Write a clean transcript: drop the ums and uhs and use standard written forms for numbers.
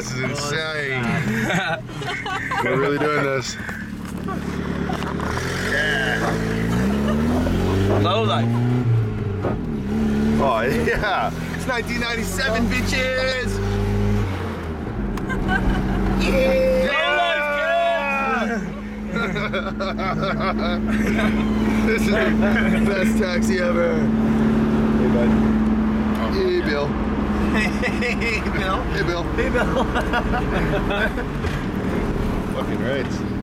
This is insane. We're really doing this. Yeah. Low life. Oh yeah. It's 1997, bitches. Yeah. This is the best taxi ever. Hey, bud. Hey, Bill. Hey, Bill. Hey, Bill. Hey, Bill. Fucking right.